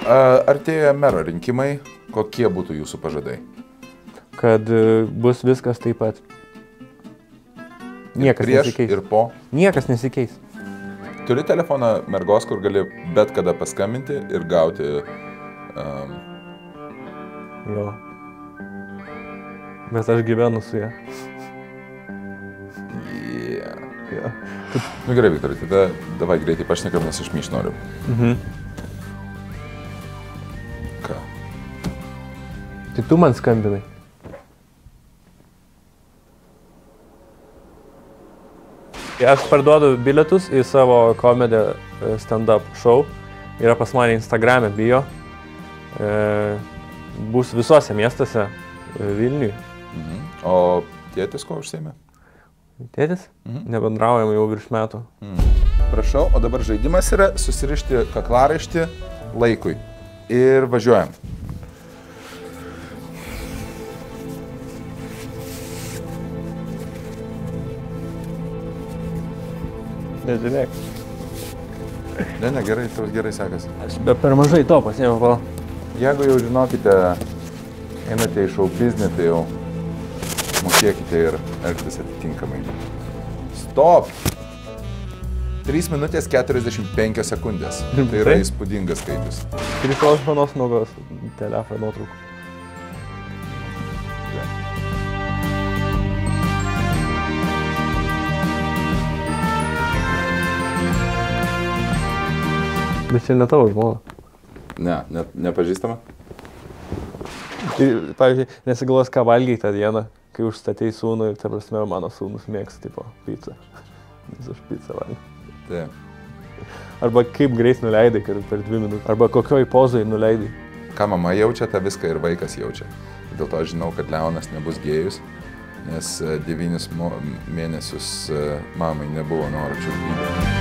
Artėja mero rinkimai, kokie būtų jūsų pažadai? Kad bus viskas taip pat. Niekas Prieš nesikeis. ir po. Niekas nesikeis. Turi telefoną mergos, kur gali bet kada paskambinti ir gauti... Jo. Bet aš gyvenu su ja. Yeah. Ja. Nu gerai, Viktorai, tada davai greitai pašnekam, nes aš myš noriu. Ką? Tai tu man skambinai. Aš parduodu bilietus į savo komedy stand-up show. Yra pas mane Instagram'e bio. Bus visuose miestuose Vilniui. O tėtis ko užsiėmė? Tėtis? Nebendraujam jau virš metų. Prašau, o dabar žaidimas yra susirišti kaklaraištį laikui. Ir važiuojam. Nežiūrėk. Ne, gerai, tau gerai sekasi. Aš be per mažai to pasiėmiau, pala. Jeigu jau žinokite, einate į šou biznį, tai jau mokėkite ir elgtis atitinkamai. Stop! 3 minutės 45 sekundės. Tai yra įspūdingas skaičius. Kritos manos nuogos telefono nuotraukų. Bet čia ne tavo žmona. Ne, nepažįstama? Tai, pavyzdžiui, nesigalvos, ką valgiai tą dieną, kai užstatei sūnų ir, ta prasme, mano sūnus mėgs, tipo, pizzą. Nes aš pizzą valgiau. Taip. Arba kaip greit nuleidai, kad per 2 minutės. Arba kokioj pozai nuleidai. Ką mama jaučia, tą viską ir vaikas jaučia. Dėl to aš žinau, kad Leonas nebus gėjus, nes 9 mėnesius mamai nebuvo noro čiulpyti.